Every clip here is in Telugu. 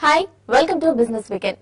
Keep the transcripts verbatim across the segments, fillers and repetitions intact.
Hi, welcome to Business Weekend.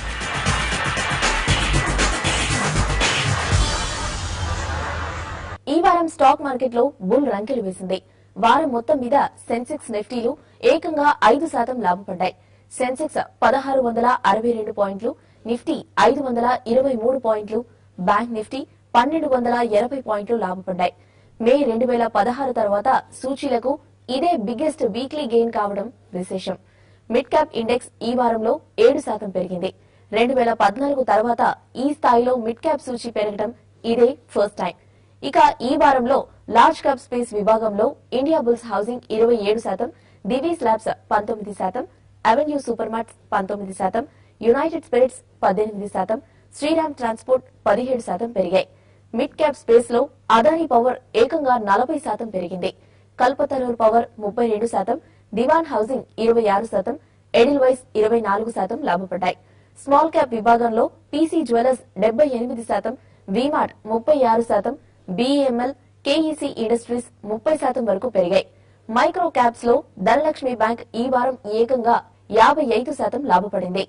ఈ వారం స్టాక్ మార్కెట్ లో బుల్ రంకెలు వేసింది. వారం మొత్తం మీద సెన్సెక్స్ నిఫ్టీలు ఏకంగా ఐదు శాతం లాభపడ్డాయి. సెన్సెక్స్ పదహారు వందల అరవై రెండు పాయింట్లు, నిఫ్టీ ఐదు వందల ఇరవై మూడు పాయింట్లు, బ్యాంక్ నిఫ్టీ పన్నెండు వందల ఎనభై పాయింట్లు లాభపడ్డాయి. మే రెండు వేల పదహారు తర్వాత సూచీలకు ఇదే బిగ్గెస్ట్ వీక్లీ గెయిన్ కావడం విశేషం. మిడ్ క్యాప్ ఇండెక్స్ ఈ వారంలో ఏడు శాతం పెరిగింది. రెండు వేల పద్నాలుగు తర్వాత ఈ స్థాయిలో మిడ్ క్యాప్ సూచీ పెరగడం ఇదే ఫస్ట్ టైం. ఇక ఈ వారంలో లార్జ్ క్యాప్ స్పేస్ విభాగంలో ఇండియా బుల్స్ హౌసింగ్ ఇరవై ఏడు శాతం, దివీస్ ల్యాబ్స్ పంతొమ్మిది శాతం, అవెన్యూ సూపర్ మార్ట్స్ పంతొమ్మిది శాతం, యునైటెడ్ స్పిరిట్స్ పద్దెనిమిది శాతం, శ్రీరామ్ ట్రాన్స్పోర్ట్ పదిహేడు శాతం పెరిగాయి. మిడ్ క్యాప్ స్పేస్ లో అదానీ పవర్ ఏకంగా నలభై శాతం పెరిగింది. కల్పతరూర్ పవర్ ముప్పై రెండు శాతం, దివాన్ హౌసింగ్ ఇరవై ఆరు శాతం, ఎడిల్ వైస్ ఇరవై నాలుగు శాతం లాభపడ్డాయి. స్మాల్ క్యాప్ విభాగంలో పీసీ జ్యువెలర్స్ డెబ్బై ఎనిమిది శాతం, వీమార్ట్ ముప్పై ఆరు శాతం, బీఈఎంఎల్, కేఈసీ ఇండస్ట్రీస్ ముప్పై శాతం వరకు పెరిగాయి. మైక్రో క్యాప్స్ లో ధనలక్ష్మి బ్యాంక్ ఈ వారం ఏకంగా యాభై ఐదు శాతం లాభపడింది.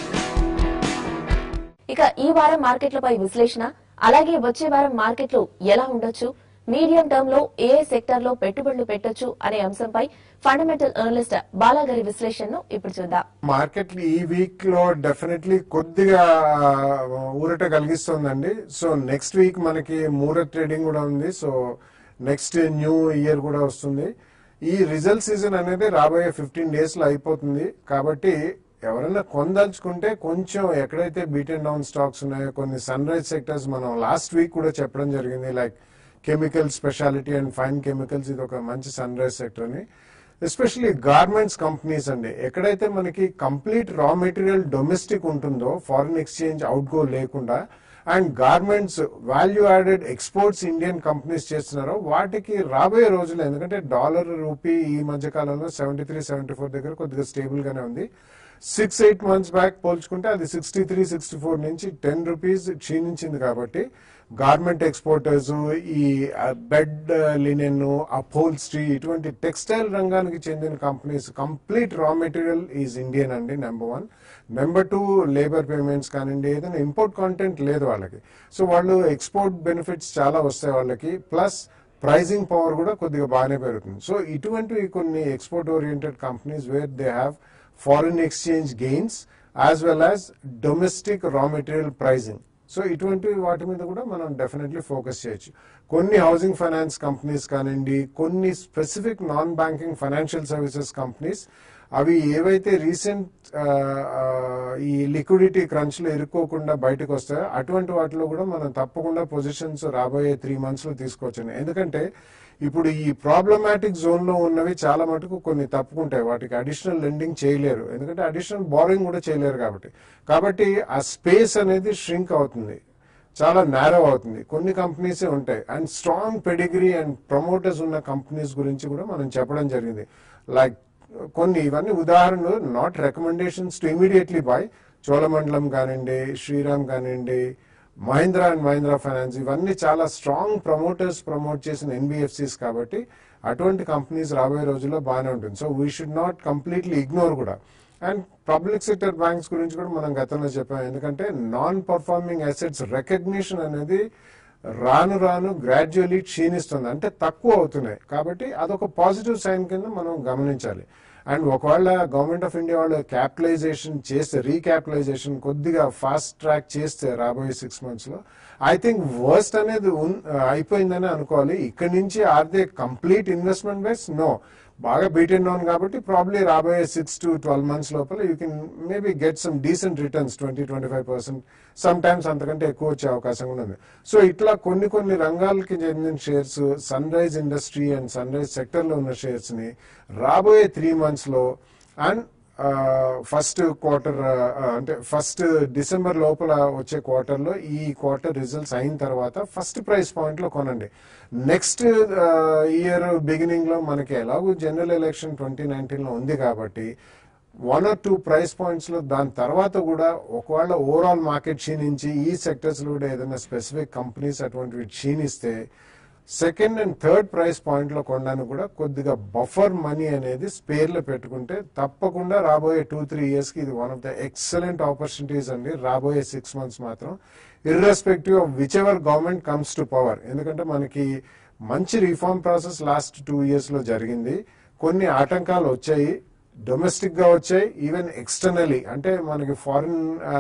ఇక ఈ వారం మార్కెట్లపై విశ్లేషణ, అలాగే వచ్చే వారం మార్కెట్లు ఎలా ఉండొచ్చు, మీడియం టర్మ్ లో ఏ సెక్టర్ లో పెట్టుబడులు పెట్టొచ్చు అనే అంశంపై ఫండమెంటల్ అనలిస్ట్ బాలాగారి విశ్లేషణను ఇప్పుడు చూద్దాం. మార్కెట్ ఈ వీక్ లో డెఫినెట్లీ కొద్దిగా ఊరట కలిగిస్తుందండి. సో నెక్స్ట్ వీక్ మనకి మూరత్ ట్రేడింగ్ కూడా ఉంది. సో నెక్స్ట్ న్యూ ఇయర్ కూడా వస్తుంది. ఈ రిజల్ట్ సీజన్ అనేది రాబోయే ఫిఫ్టీన్ డేస్ లో అయిపోతుంది. కాబట్టి ఎవరైనా కొనదలుచుకుంటే కొంచెం ఎక్కడైతే బీట్ అండ్ డౌన్ స్టాక్స్ ఉన్నాయో, కొన్ని సన్ రైజ్ సెక్టర్స్ మనం లాస్ట్ వీక్ కూడా చెప్పడం జరిగింది, like chemical speciality and fine chemicals, ఇది ఒక మంచి సన్ రైజ్ సెక్టర్ అని. ఎస్పెషల్లీ గార్మెంట్స్ కంపెనీస్ అండి, ఎక్కడైతే మనకి కంప్లీట్ రా మెటీరియల్ డొమెస్టిక్ ఉంటుందో, ఫారిన్ ఎక్స్చేంజ్ అవుట్ గో లేకుండా, and garments value added exports Indian companies చేస్తున్నారో వాటికి రాబోయే రోజులు, ఎందుకంటే డాలర్ రూపీ ఈ మధ్య కాలంలో సెవెంటీ త్రీ సెవెంటీ ఫోర్ దగ్గర కొద్దిగా స్టేబుల్ గానే ఉంది. సిక్స్ ఎయిట్ మంత్స్ బ్యాక్ పోల్చుకుంటే అది సిక్స్టీ త్రీ సిక్స్టీ ఫోర్ నుంచి టెన్ రూపీస్ క్షీణించింది. కాబట్టి గార్మెంట్ ఎక్స్పోర్టర్స్, ఈ బెడ్ లినెన్, అప్హోల్స్ట్రీ, ఇటువంటి టెక్స్టైల్ రంగానికి చెందిన companies complete raw material is Indian అండి, number one. Number two, labour payments కానివ్వండి, ఏదైనా ఇంపోర్ట్ కాంటెంట్ లేదు వాళ్ళకి. సో వాళ్ళు ఎక్స్పోర్ట్ బెనిఫిట్స్ చాలా వస్తాయి వాళ్ళకి, ప్లస్ ప్రైజింగ్ పవర్ కూడా కొద్దిగా బాగానే పెరుగుతుంది. సో ఇటువంటివి కొన్ని export oriented companies where they have foreign exchange gains as well as domestic raw material pricing. So ఇటువంటి వాటి మీద కూడా మనం డెఫినెట్లీ ఫోకస్ చేయొచ్చు. కొన్ని హౌసింగ్ ఫైనాన్స్ కంపెనీస్ కానివ్వండి, కొన్ని specific non banking financial services companies, అవి ఏవైతే రీసెంట్ ఈ లిక్విడిటీ క్రంచ్ లో ఇరుక్కోకుండా బయటకు వస్తాయో అటువంటి వాటిలో కూడా మనం తప్పకుండా పొజిషన్స్ రాబోయే త్రీ మంత్స్ లో తీసుకోవచ్చు. ఎందుకంటే ఇప్పుడు ఈ ప్రాబ్లమాటిక్ జోన్ లో ఉన్నవి చాలా మటుకు కొన్ని తప్పుకుంటాయి, వాటికి అడిషనల్ లెండింగ్ చేయలేరు, ఎందుకంటే అడిషనల్ బారోయింగ్ కూడా చేయలేరు. కాబట్టి కాబట్టి ఆ స్పేస్ అనేది ష్రింక్ అవుతుంది, చాలా నేరో అవుతుంది. కొన్ని కంపెనీసే ఉంటాయి. And strong pedigree and promoters ఉన్న కంపెనీస్ గురించి కూడా మనం చెప్పడం జరిగింది. లైక్ కొన్ని ఇవన్నీ ఉదాహరణలు, not recommendations to immediately buy. Cholamandalam కానివ్వండి, శ్రీరామ్ కానివ్వండి, మహీంద్రా అండ్ మహీంద్రా ఫైనాన్స్, ఇవన్నీ చాలా స్ట్రాంగ్ ప్రమోటర్స్ ప్రమోట్ చేసిన ఎన్బిఎఫ్సిస్. కాబట్టి అటువంటి కంపెనీస్ రాబోయే రోజుల్లో బాగానే ఉంటుంది. So we should not completely ignore కూడా. అండ్ పబ్లిక్ సెక్టర్ బ్యాంక్స్ గురించి కూడా మనం గతంలో చెప్పాం, ఎందుకంటే నాన్ పర్ఫార్మింగ్ అసెట్స్ రికగ్నిషన్ అనేది రాను రాను గ్రాడ్యువల్లీ క్షీణిస్తుంది, అంటే తక్కువ అవుతున్నాయి. కాబట్టి అదొక పాజిటివ్ సైన్ కింద మనం గమనించాలి. అండ్ ఒకవేళ గవర్నమెంట్ ఆఫ్ ఇండియా వాళ్ళు క్యాపిటలైజేషన్ చేస్తే, రీక్యాపిటలైజేషన్ కొద్దిగా ఫాస్ట్ ట్రాక్ చేస్తే రాబోయే సిక్స్ మంత్స్ లో, ఐ థింక్ వర్స్ట్ అనేది అయిపోయిందని అనుకోవాలి. ఇక్కడి నుంచి are they complete investment base? No, బాగా బీట్ అండ్ డౌన్. కాబట్టి ప్రాబ్లీ రాబోయే సిక్స్ టు ట్వెల్వ్ మంత్స్ లోపల you can maybe get some decent returns, twenty twenty five percent some times అంతకంటే ఎక్కువ వచ్చే అవకాశం కూడా ఉంది. సో ఇట్లా కొన్ని కొన్ని రంగాలకి చెందిన shares, sunrise industry and sunrise sector లో ఉన్న షేర్స్ ని రాబోయే త్రీ మంత్స్ లో అండ్ ఫస్ట్ క్వార్టర్ అంటే ఫస్ట్ డిసెంబర్ లోపల వచ్చే క్వార్టర్ లో, ఈ క్వార్టర్ రిజల్ట్స్ అయిన తర్వాత ఫస్ట్ ప్రైస్ పాయింట్ లో కొనండి. నెక్స్ట్ ఇయర్ బిగినింగ్ లో మనకి ఎలాగో జనరల్ ఎలక్షన్ ట్వంటీ నైన్టీన్ లో ఉంది కాబట్టి one or two price points లో, దాని తర్వాత కూడా ఒకవేళ ఓవరాల్ మార్కెట్ క్షీణించి ఈ సెక్టర్స్ లో కూడా ఏదైనా స్పెసిఫిక్ కంపెనీస్ అటువంటివి క్షీణిస్తే second and third price point లో కొనడానికి కూడా కొద్దిగా బఫర్ మనీ అనేది స్పేర్ లో పెట్టుకుంటే తప్పకుండా రాబోయే టూ త్రీ ఇయర్స్ కి ఇది one of the excellent opportunities అండి. రాబోయే సిక్స్ మంత్స్ మాత్రం irrespective of whichever government comes to power. ఎందుకంటే మనకి మంచి reform process last two years లో జరిగింది. కొన్ని ఆటంకాలు వచ్చాయి, డొమెస్టిక్ గా వచ్చాయి, ఈవెన్ ఎక్స్టర్నలీ అంటే మనకి ఫారిన్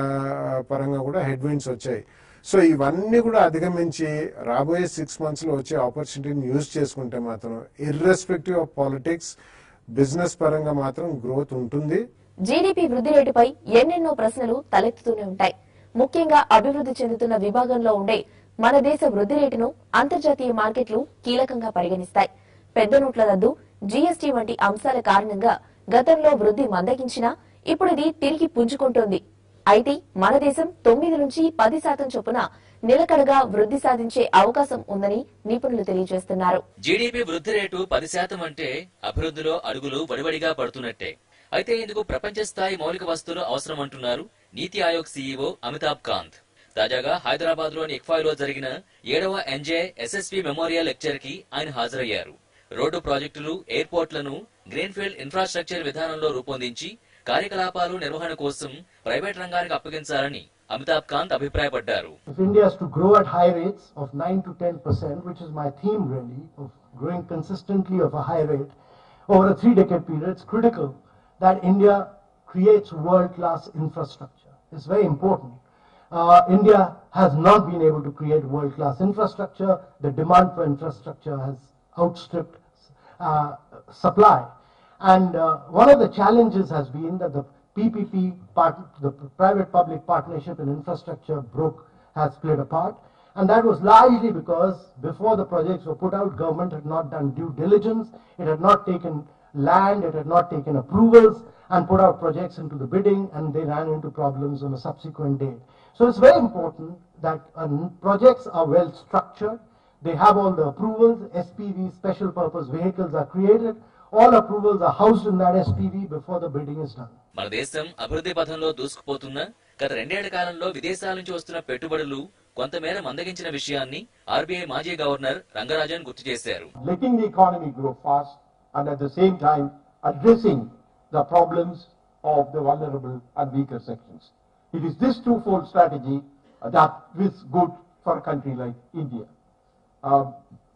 పరంగా కూడా హెడ్ విండ్స్ వచ్చాయి. సో ఇవన్నీ కూడా అధిగమించి రాబోయే సిక్స్ మంత్స్ లో వచ్చే ఆపర్చునిటీని యూజ్ చేసుకుంటే మాత్రం ఇర్రెస్పెక్టివ్ ఆఫ్ పాలిటిక్స్ బిజినెస్ పరంగా మాత్రం గ్రోత్ ఉంటుంది. జీడీపీ వృద్ధి రేటుపై ఎన్నెన్నో ప్రశ్నలు తలెత్తుతూనే ఉంటాయి. ముఖ్యంగా అభివృద్ధి చెందుతున్న విభాగంలో ఉండే మన దేశ వృద్ధి రేటును అంతర్జాతీయ మార్కెట్లు కీలకంగా పరిగణిస్తాయి. పెద్ద నోట్ల రద్దు, జీఎస్టీ వంటి అంశాల కారణంగా గతంలో వృద్ధి మందగించినా ఇప్పుడు ఇది తిరిగి పుంజుకుంటోంది. అయితే మన దేశం తొమ్మిది నుంచి పది శాతం చొప్పున నిలకడగా వృద్ధి సాధించే అవకాశం ఉందని నిపుణులు తెలియజేస్తున్నారు. జీడీపీ వృద్ధి రేటు పది శాతం అంటే అభివృద్ధిలో అడుగులు వడివడిగా పడుతున్నట్టే. అయితే ఇందుకు ప్రపంచ స్థాయి మౌలిక వస్తువులు అవసరం అంటున్నారు నీతి ఆయోగ్ సీఈఓ అమితాబ్ కాంత్. తాజాగా హైదరాబాద్ లోని ఇక్ఫాలో జరిగిన ఏడవ ఎన్జే ఎస్ఎస్పీ మెమోరియల్ లెక్చర్ కి ఆయన హాజరయ్యారు. రోడ్డు ప్రాజెక్టులు, ఎయిర్పోర్ట్లను గ్రీన్ఫీల్డ్ ఇన్ఫ్రాస్ట్రక్చర్ విధానంలో రూపొందించి కార్యకలాపాలు నిర్వహణ కోసం ప్రైవేట్ రంగానికి అప్పగించాలని అమితాబ్ కాంత్ అభిప్రాయపడ్డారు. If India is to grow at high rates of nine to ten percent, which is my theme really, of growing consistently of a high rate over a three-decade period, it's critical that India creates world-class infrastructure. It's very important. Uh, India has not been able to create world-class infrastructure. The demand for infrastructure has outstripped uh, supply. And uh, one of the challenges has been that the P P P, part, the private-public partnership in infrastructure broke, has split apart. And that was largely because before the projects were put out, government had not done due diligence, it had not taken land, it had not taken approvals and put out projects into the bidding, and they ran into problems on a subsequent date. So it's very important that uh, projects are well structured, they have all the approvals, S P V, special purpose vehicles are created, all approvals are housed in that S P V before the bidding is done. మన దేశం అభివృద్ధి పథంలో దూసుకుపోతున్న గత రెండేళ్ల కాలంలో విదేశాల నుంచి వస్తున్న పెట్టుబడులు కొంతమేర మందగించిన విషయాన్ని ఆర్బీఐ మాజీ గవర్నర్ రంగరాజన్ గుర్తు చేశారు. Letting the economy grow fast and at the same time addressing the problems of the vulnerable and weaker sections. It is this twofold strategy that is good for a country like India. Uh,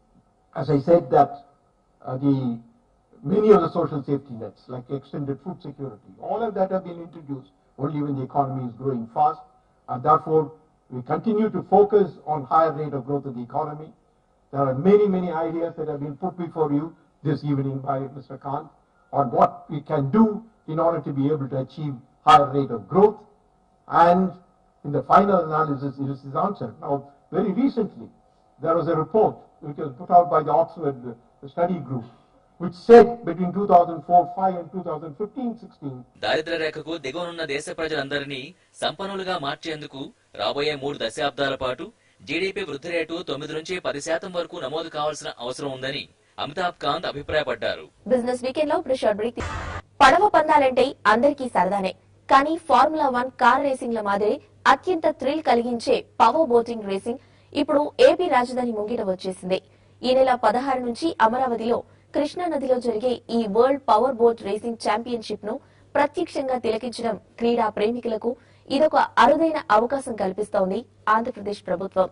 as I said that uh, the many of the social safety nets, like extended food security, all of that have been introduced only when the economy is growing fast, and therefore we continue to focus on higher rate of growth of the economy. There are many, many ideas that have been put before you this evening by Mister Kant on what we can do in order to be able to achieve higher rate of growth, and in the final analysis it is answered. Now, very recently, there was a report which was put out by the Oxford uh, study group, which said between two thousand four five and two thousand fifteen sixteen దారిద్ర్య రేఖకు దిగువనున్న దేశ ప్రజలందరినీ సంపన్నులుగా మార్చేందుకు రాబోయే మూడు దశాబ్దాల పాటు జీడీపీ వృద్ధి రేటు తొమ్మిది నుంచి పది శాతం వరకు నమోదు కావాల్సిన అవసరం ఉందని అమితాబ్ కాంత్ అభిప్రాయపడ్డారు. బిజినెస్ వీకెండ్ లో బ్రిషాడ్ బ్రేక్. పడవ పందాలంటే అందరికీ సరదానే, కానీ ఫార్ములా వన్ కార్ రేసింగ్ల మాదిరి అత్యంత థ్రిల్ కలిగించే పవర్ బోటింగ్ రేసింగ్ ఇప్పుడు ఏపీ రాజధాని ముంగిట వచ్చేసింది. ఈ నెల పదహారు నుంచి అమరావతిలో కృష్ణా నదిలో జరిగే ఈ world power boat racing championship ను ప్రత్యక్షంగా తిలకించడం క్రీడా ప్రేమికులకు ఇదొక అరుదైన అవకాశం కల్పిస్తోంది ఆంధ్రప్రదేశ్ ప్రభుత్వం.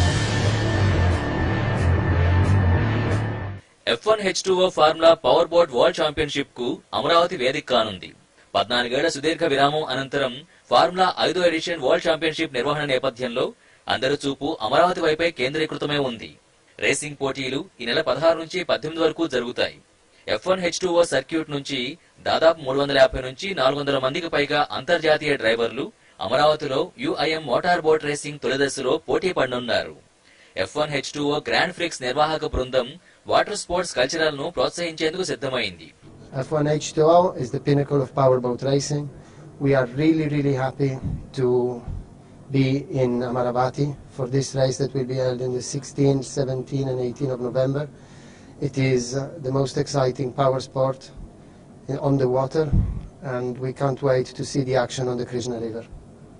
F one H two O formula power boat world championship కు అమరావతి వేదిక కానుంది. పద్నాలుగేళ్ల సుదీర్ఘ విరామం అనంతరం ఫార్ములా ఐదో ఎడిషన్ వరల్డ్ ఛాంపియన్షిప్ నిర్వహణ నేపథ్యంలో అందరి చూపు అమరావతి వైపే కేంద్రీకృతమే ఉంది. రేసింగ్ పోటీలు ఈ నెల పదహారు నుంచి పద్దెనిమిది వరకు జరుగుతాయి. F one H two O circuit నుంచి దాదాపు మూడు వందల యాభై నుంచి నాలుగు వందల మందికి పైగా అంతర్జాతీయ డ్రైవర్లు అమరావతిలో యుఐఎం మోటార్ బోట్ రేసింగ్ తొలిదశలో పోటీ పడనున్నారు. F one H two O grand prix నిర్వాహక బృందం వాటర్ స్పోర్ట్స్ కల్చరల్ ను ప్రోత్సహించేందుకు సిద్ధమైంది. F one H two O is the pinnacle of power boat racing. We are really really happy to be in Amaravati for this race that will be held in the sixteenth, seventeenth and eighteenth of November. It is uh, the most exciting power sport in, on the water, and we can't wait to see the action on the Krishna River.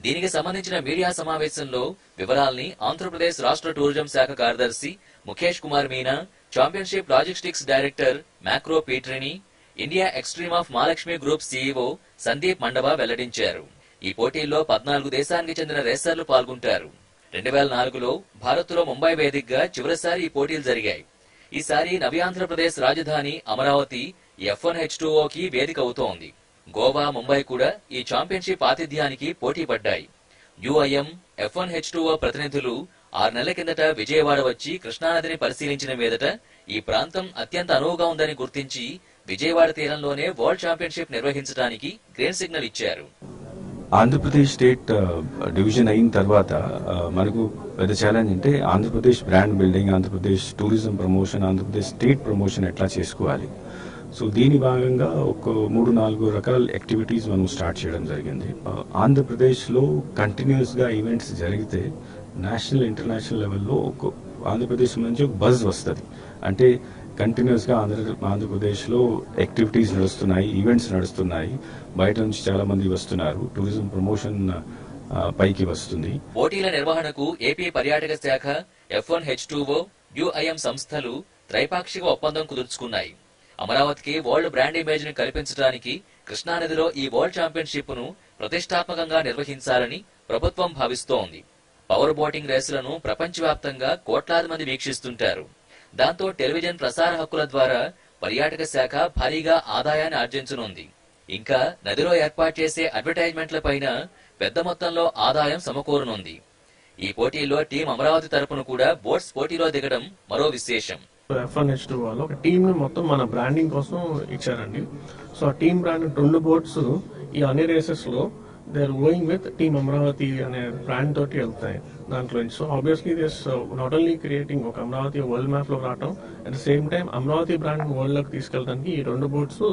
దీనికి సంబంధించిన మీడియా సమావేశంలో వివరాల్ని ఆంధ్రప్రదేశ్ రాష్ట్ర టూరిజం శాఖ కార్యదర్శి Mukesh Kumar Meena, championship logistics director మ్యాక్రో Pietrini, India extreme of Mahalakshmi group CEO Sandeep Mandava వెల్లడించారు. ఈ పోటీల్లో పద్నాలుగు దేశానికి చెందిన రేసర్లు పాల్గొంటారు. రెండు వేల నాలుగులో భారత్ లో ముంబై వేదికగా చివరిసారి ఈ పోటీలు జరిగాయి. ఈసారి నవ్యాంధ్రప్రదేశ్ రాజధాని Amaravati F one H two O కి వేదిక అవుతోంది. గోవా, ముంబై కూడా ఈ ఛాంపియన్షిప్ ఆతిథ్యానికి పోటీ పడ్డాయి. UIM, F one H two O ప్రతినిధులు ఆరు నెలల కిందట విజయవాడ వచ్చి కృష్ణానదిని పరిశీలించిన మీదట ఈ ప్రాంతం అత్యంత అనువుగా ఉందని గుర్తించి విజయవాడ తీరంలోనే వరల్డ్ ఛాంపియన్షిప్ నిర్వహించడానికి గ్రీన్ సిగ్నల్ ఇచ్చారు. ఆంధ్రప్రదేశ్ స్టేట్ డివిజన్ అయిన తర్వాత మనకు పెద్ద ఛాలెంజ్ అంటే Andhra Pradesh brand building, Andhra Pradesh tourism promotion, Andhra Pradesh state promotion ఎట్లా చేసుకోవాలి. సో దీని భాగంగా ఒక మూడు నాలుగు రకాల యాక్టివిటీస్ మనం స్టార్ట్ చేయడం జరిగింది. ఆంధ్రప్రదేశ్లో కంటిన్యూస్గా ఈవెంట్స్ జరిగితే నేషనల్ ఇంటర్నేషనల్ లెవెల్లో ఒక ఆంధ్రప్రదేశ్ నుంచి ఒక బజ్ వస్తుంది. అంటే కంటిన్యూస్గా ఆంధ్ర ఆంధ్రప్రదేశ్లో యాక్టివిటీస్ నడుస్తున్నాయి, ఈవెంట్స్ నడుస్తున్నాయి, బయట నుంచి చాలా మంది వస్తున్నారు, టూరిజం ప్రమోషన్ పైకి వస్తుంది. పోటీల నిర్వహణకు ఏపీ పర్యాటక శాఖ, F one H two O, UIM సంస్థలు త్రైపాక్షిక ఒప్పందం కుదుర్చుకున్నాయి. అమరావతికి వరల్డ్ బ్రాండ్ ఇమేజ్ ని కల్పించడానికి కృష్ణానదిలో ఈ వరల్డ్ ఛాంపియన్షిప్ ను ప్రతిష్టాత్మకంగా నిర్వహించాలని ప్రభుత్వం భావిస్తోంది. పవర్ బోటింగ్ రేసులను ప్రపంచవ్యాప్తంగా కోట్లాది మంది వీక్షిస్తుంటారు. దాంతో టెలివిజన్ ప్రసార హక్కుల ద్వారా పర్యాటక శాఖ భారీగా ఆదాయాన్ని ఆర్జించనుంది. ఇంకా నదిలో ఏర్పాటు చేసే అడ్వర్టైజ్మెంట్ల పైన పెద్ద మొత్తంలో ఆదాయం సమకూరనుంది. ఈ పోటీల్లో టీం అమరావతి తరపున కూడా బోట్స్ పోటీలో దిగడం మరో విశేషం. ఎఫ్ వన్ హెచ్ టూ వాళ్ళు ఒక టీమ్ ని మొత్తం మన బ్రాండింగ్ కోసం ఇచ్చారండి. సో ఆ టీమ్ బ్రాండ్ రెండు బోట్స్ ఈ అన్ని రేసెస్ లో they are going with team Amaravati అనే బ్రాండ్ తోటి వెళ్తాయి దాంట్లో. So obviously this not only creating ఒక అమరావతి వరల్డ్ మ్యాప్ లో రావటం, at the same time Amaravati brand world లోకి తీసుకెళ్ళడానికి ఈ రెండు boats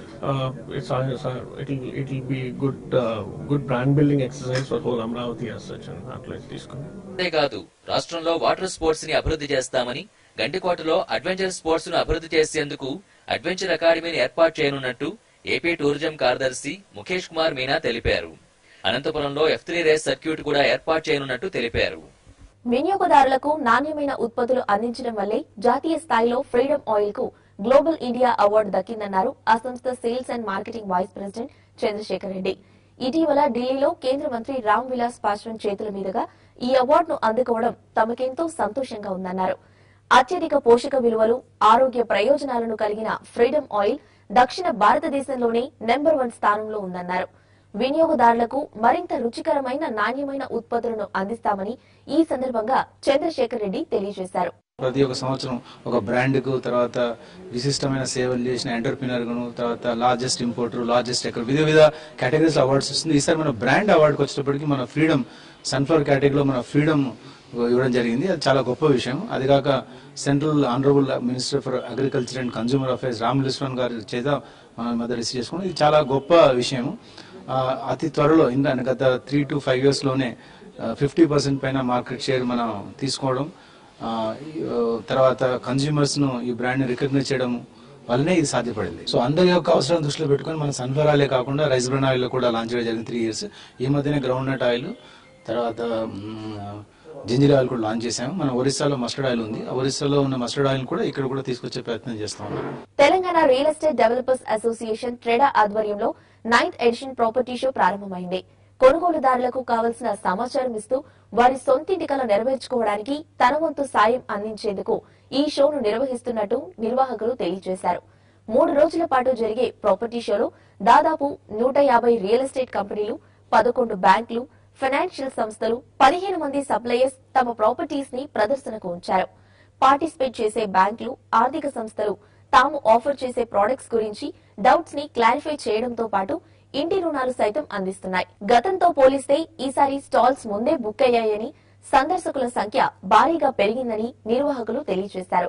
it it will be good good brand building exercise for whole Amaravati as such అని దాంట్లో తీసుకుని. అంతేకాదు రాష్ట్రంలో వాటర్ స్పోర్ట్స్ ని అభివృద్ధి చేస్తామని, గంటికోటలో అడ్వెంచర్ స్పోర్ట్స్ ను అభివృద్ధి చేసేందుకు అడ్వెంచర్ అకాడమీని ఏర్పాటు చేయనున్నట్టు ఏపీ టూరిజం కార్యదర్శి ముఖేష్ కుమార్ మీనా తెలిపారు. అనంతపురంలో ఎఫ్ త్రీ రేస్ సర్క్యూట్ కూడా ఏర్పాటు చేయనున్నట్టు తెలిపారు. వినియోగదారులకు నాణ్యమైన ఉత్పత్తులు అందించడం వల్లే జాతీయ స్థాయిలో ఫ్రీడమ్ ఆయిల్ కు గ్లోబల్ ఇండియా అవార్డు దక్కిందన్నారు ఆ సంస్థ sales and marketing vice president Chandrasekhar Reddy. ఇటీవల ఢిల్లీలో కేంద్ర మంత్రి రామ్ విలాస్ పాస్వాన్ చేతుల మీదుగా ఈ అవార్డును అందుకోవడం తమకెంతో సంతోషంగా ఉందన్నారు. అత్యధిక పోషక విలువలు, ఆరోగ్య ప్రయోజనాలను కలిగిన ఫ్రీడమ్ ఆయిల్ దక్షిణ భారతదేశంలోనే నెంబర్ వన్ స్థానంలో ఉందన్నారు. వినియోగదారులకు మరింత రుచికరమైన నాణ్యమైన ఉత్పత్తులను అందిస్తామని ఈ సందర్భంగా చంద్రశేఖర్ రెడ్డి తెలియజేశారు. ప్రతి ఒక్క సంవత్సరం ఒక బ్రాండ్ కు, తర్వాత విశిష్టమైన సేవలు చేసిన ఎంటర్ప్రినర్ కు, తర్వాత లార్జెస్ట్ ఇంపోర్టర్, లార్జెస్ట్ ఎక్కడ వివిధ వివిధ కేటగిరీస్ అవార్డ్స్ వస్తుంది. ఈసారి మన బ్రాండ్ అవార్డుకి వచ్చేటప్పటికి మన ఫ్రీడమ్ సన్ఫ్లవర్ కేటగిరీలో మన ఫ్రీడమ్ ఇవ్వడం జరిగింది. అది చాలా గొప్ప విషయం. అది కాక central honourable minister for agriculture and consumer affairs Ram Vilas గారి చేత మన మధ్య రిసీవ్ చేసుకున్నాం. ఇది చాలా గొప్ప విషయం. అతి త్వరలో ఇంకా గత త్రీ టు ఫైవ్ ఇయర్స్ లోనే ఫిఫ్టీ పర్సెంట్ పైన మార్కెట్ షేర్ మనం తీసుకోవడం, తర్వాత కన్స్యూమర్స్ ను ఈ బ్రాండ్ ని రికగ్నైజ్ చేయడం వల్లనే ఇది సాధ్యపడింది. సో అందరి యొక్క అవసరం దృష్టిలో పెట్టుకుని మన సన్ఫ్లవర్ ఆయిలే కాకుండా రైస్ బ్రాన్ ఆయిల్ కూడా లాంచ్ చేయడం జరిగింది త్రీ ఇయర్స్. ఈ మధ్యనే గ్రౌండ్ నట్ ఆయిల్, తర్వాత జింజర్ ఆయిల్ కూడా లాంచ్ చేశాము. మన ఒరిస్సాలో మస్టర్డ్ ఆయిల్ ఉంది. ఒరిస్సాలో ఉన్న మస్టర్డ్ ఆయిల్ కూడా ఇక్కడ కూడా తీసుకొచ్చే ప్రయత్నం చేస్తాం. Telangana real estate developers association ట్రేడా ఆధ్వర్యంలో నైన్త్ ఎడిషన్ ప్రాపర్టీ షో ప్రారంభమైంది. కొనుగోలుదారులకు కావలసిన సమాచారం ఇస్తూ వారి సొంతింటి కల నెరవేర్చుకోవడానికి తన వంతు సాయం అందించేందుకు ఈ షోను నిర్వహిస్తున్నట్టు నిర్వాహకులు తెలియజేశారు. మూడు రోజుల పాటు జరిగే ప్రాపర్టీ షోలో దాదాపు నూట యాభై రియల్ ఎస్టేట్ కంపెనీలు, పదకొండు బ్యాంకులు, ఫైనాన్షియల్ సంస్థలు, పదిహేను మంది సప్లయర్స్ తమ ప్రాపర్టీస్ ని ప్రదర్శనకు ఉంచారు. పార్టిసిపేట్ చేసే బ్యాంకులు, ఆర్థిక సంస్థలు తాము ఆఫర్ చేసే ప్రొడక్ట్స్ గురించి డౌట్స్ ని క్లారిఫై చేయడంతో పాటు ఇంటి రుణాలు సైతం అందిస్తున్నాయి. గతంతో పోలిస్తే ఈసారి స్టాల్స్ ముందే బుక్ అయ్యాయని, సందర్శకుల సంఖ్య భారీగా పెరిగిందని నిర్వాహకులు తెలియజేశారు.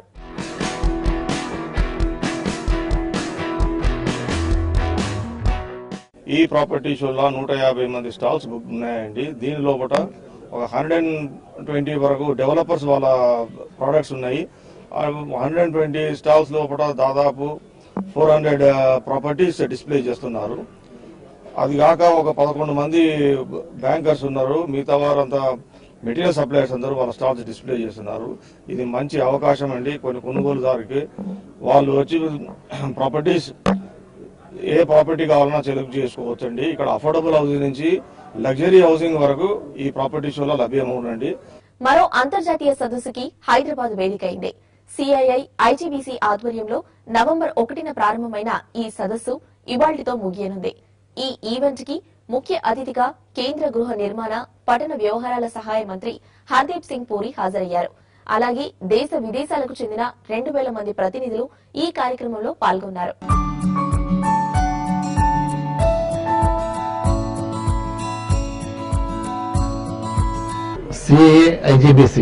ఈ ప్రాపర్టీ షోలో నూట యాభై మంది స్టాల్స్ బుక్ ఉన్నాయండి. దీని లోపల ఒక హండ్రెడ్ అండ్ ట్వంటీ వరకు డెవలపర్స్ వాళ్ళ ప్రోడక్ట్స్ ఉన్నాయి. హండ్రెడ్ అండ్ ట్వంటీ స్టాల్స్ లోపల దాదాపు ఫోర్ హండ్రెడ్ ప్రాపర్టీస్ డిస్ప్లే చేస్తున్నారు. అది కాక ఒక పదకొండు మంది బ్యాంకర్స్ ఉన్నారు. మిగతా వారంతా మెటీరియల్ సప్లయర్స్ అందరూ వాళ్ళ స్టాల్స్ డిస్ప్లే చేస్తున్నారు. ఇది మంచి అవకాశం అండి కొన్ని కొనుగోలుదారుకి. వాళ్ళు వచ్చి ప్రాపర్టీస్ ఏ ప్రాపర్టీ కావాలన్నా సెలెక్ట్ చేసుకోవచ్చండి. ఇక్కడ అఫోర్డబుల్ హౌసింగ్ నుంచి లగ్జరీ హౌసింగ్ వరకు ఈ ప్రాపర్టీ షోలో లభ్యమవునండి. మరో అంతర్జాతీయ సదస్సుకి హైదరాబాద్ వేదికైంది. సిఐఐ ఐజీబీసీ ఆధ్వర్యంలో నవంబర్ ఒకటిన ప్రారంభమైన ఈ సదస్సు ఇవాళ్టితో ముగియనుంది. ఈ ఈవెంట్ కి ముఖ్య అతిథిగా కేంద్ర గృహ నిర్మాణ పట్టణ వ్యవహారాల సహాయ మంత్రి హర్దీప్ సింగ్ పూరి హాజరయ్యారు. అలాగే దేశ విదేశాలకు చెందిన రెండు వేల మంది ప్రతినిధులు ఈ కార్యక్రమంలో పాల్గొన్నారు. సిఏఏ ఐజీబీసీ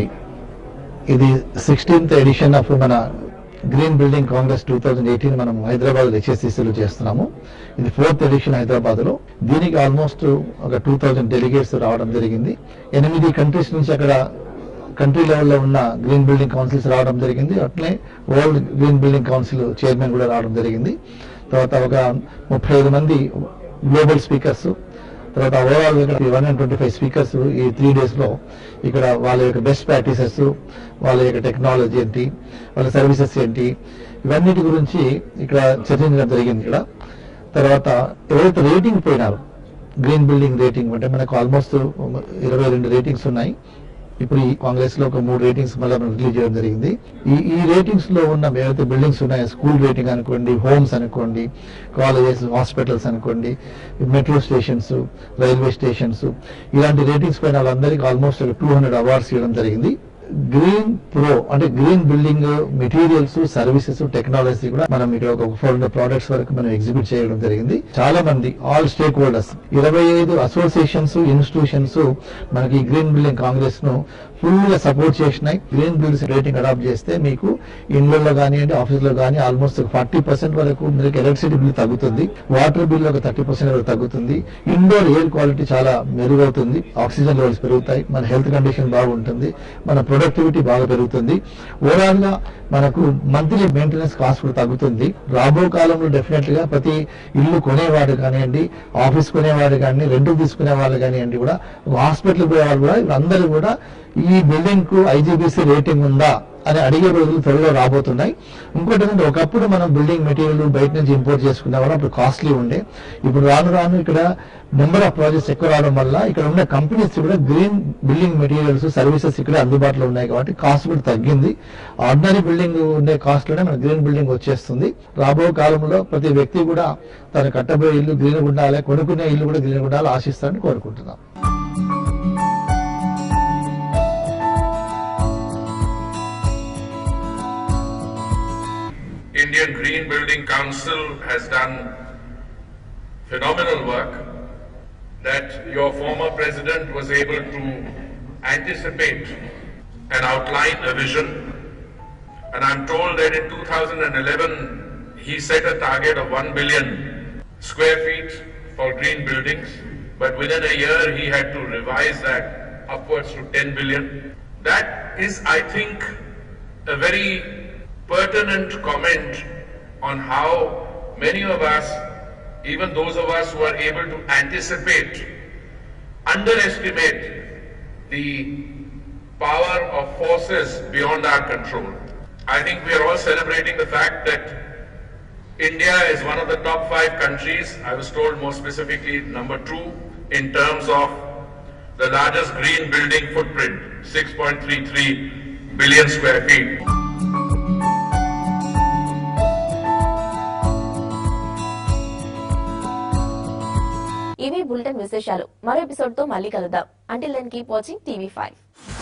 ఇది సిక్స్టీన్త్ ఎడిషన్ ఆఫ్ మన green building congress two thousand eighteen మనం హైదరాబాద్ హెచ్ఎస్సిసిలో చేస్తున్నాము. ఇది ఫోర్త్ ఎడిషన్ హైదరాబాద్ లో. దీనికి ఆల్మోస్ట్ ఒక టూ థౌజండ్ డెలిగేట్స్ రావడం జరిగింది. ఎనిమిది కంట్రీస్ నుంచి అక్కడ కంట్రీ లెవెల్లో ఉన్న గ్రీన్ బిల్డింగ్ కౌన్సిల్స్ రావడం జరిగింది. అట్లే world green building council chairman కూడా రావడం జరిగింది. తర్వాత ఒక ముప్పై ఐదు మంది గ్లోబల్ స్పీకర్స్, తర్వాత overall one and twenty five speakers ఈ త్రీ డేస్ లో ఇక్కడ వాళ్ళ యొక్క బెస్ట్ ప్రాక్టీసెస్, వాళ్ళ యొక్క టెక్నాలజీ ఏంటి, వాళ్ళ సర్వీసెస్ ఏంటి, ఇవన్నిటి గురించి ఇక్కడ చర్చించడం జరిగింది. ఇక్కడ తర్వాత ఎవరైతే రేటింగ్ పోయినారు, గ్రీన్ బిల్డింగ్ రేటింగ్ అంటే మనకు ఆల్మోస్ట్ ఇరవై రెండు రేటింగ్స్ ఉన్నాయి. ఇప్పుడు ఈ కాంగ్రెస్ లో ఒక మూడు రేటింగ్స్ మళ్ళీ రిలీజ్ చేయడం జరిగింది. ఈ ఈ రేటింగ్స్ లో ఉన్న ఏవైతే బిల్డింగ్స్ ఉన్నాయో, స్కూల్ రేటింగ్ అనుకోండి, హోమ్స్ అనుకోండి, కాలేజెస్, హాస్పిటల్స్ అనుకోండి, మెట్రో స్టేషన్స్, రైల్వే స్టేషన్స్, ఇలాంటి రేటింగ్స్ పైన వాళ్ళందరికీ ఆల్మోస్ట్ టూ హండ్రెడ్ అవార్డ్స్ ఇవ్వడం జరిగింది. గ్రీన్ ప్రో అంటే green building materials, services, technology కూడా మనం ఇక్కడ ఒక ఫోర్ హండ్రెడ్ ప్రోడక్ట్స్ వరకు మనం ఎగ్జిబిట్ చేయడం జరిగింది. చాలా మంది ఆల్ స్టేక్ హోల్డర్స్, ఇరవై ఐదు అసోసియేషన్స్, ఇన్స్టిట్యూషన్స్ మనకి గ్రీన్ బిల్డింగ్ కాంగ్రెస్ ను ఫుల్ గా సపోర్ట్ చేసినాయి. గ్రీన్ బిల్స్ రేటింగ్ అడాప్ట్ చేస్తే మీకు ఇండ్లలో కానివ్వండి, ఆఫీస్ లో కానీ ఆల్మోస్ట్ ఫార్టీ పర్సెంట్ వరకు మీకు ఎలక్ట్రిసిటీ బిల్ తగ్గుతుంది, వాటర్ బిల్ ఒక థర్టీ పర్సెంట్ వరకు తగ్గుతుంది, ఇండోర్ ఎయిర్ క్వాలిటీ చాలా మెరుగవుతుంది, ఆక్సిజన్ లెవెల్స్ పెరుగుతాయి, మన హెల్త్ కండిషన్ బాగుంటుంది, మన ప్రొడక్టివిటీ బాగా పెరుగుతుంది. ఓవరాల్ గా మనకు మంత్లీ మెయింటెనెన్స్ కాస్ట్ కూడా తగ్గుతుంది. రాబో కాలంలో డెఫినెట్ గా ప్రతి ఇల్లు కొనేవాడు కానివ్వండి, ఆఫీస్ కొనేవాడు కానీ, రెంట్ తీసుకునే వాళ్ళు కానివ్వండి, కూడా హాస్పిటల్ పోయే వాళ్ళు కూడా అందరూ కూడా ఈ బిల్డింగ్ కు ఐజీబీసీ రేటింగ్ ఉందా అని అడిగే రోజులు త్వరలో రాబోతున్నాయి. ఇంకోటి ఏంటంటే ఒకప్పుడు మనం బిల్డింగ్ మెటీరియల్ బయట నుంచి ఇంపోర్ట్ చేసుకునేవాళ్ళం, అప్పుడు కాస్ట్లీ ఉండే. ఇప్పుడు రాను రాను ఇక్కడ నెంబర్ ఆఫ్ ప్రాజెక్ట్స్ ఎక్కువ రావడం వల్ల ఇక్కడ ఉన్న కంపెనీస్ కూడా గ్రీన్ బిల్డింగ్ మెటీరియల్స్, సర్వీసెస్ ఇక్కడ అందుబాటులో ఉన్నాయి కాబట్టి కాస్ట్ కూడా తగ్గింది. ఆర్డినరీ బిల్డింగ్ ఉండే కాస్ట్ లోనే మన గ్రీన్ బిల్డింగ్ వచ్చేస్తుంది. రాబో కాలంలో ప్రతి వ్యక్తి కూడా తను కట్టబోయే ఇల్లు గ్రీన్ ఉండాలి, కొనుక్కునే ఇల్లు కూడా గ్రీన్ ఉండాలి ఆశిస్తారని కోరుకుంటున్నాం. Indian Green Building Council has done phenomenal work that your former president was able to anticipate and outline a vision, and I'm told that in two thousand eleven he set a target of one billion square feet for green buildings, but within a year he had to revise that upwards to ten billion. That is, I think, a very pertinent comment on how many of us, even those of us who are able to anticipate, underestimate the power of forces beyond our control. I think we are all celebrating the fact that India is one of the top five countries, I was told more specifically number two, in terms of the largest green building footprint, six point three three billion square feet. ఇవి బులెటిన్ విశేషాలు. మరో ఎపిసోడ్ తో మళ్ళీ కలుద్దాం. Until then keep watching TV five.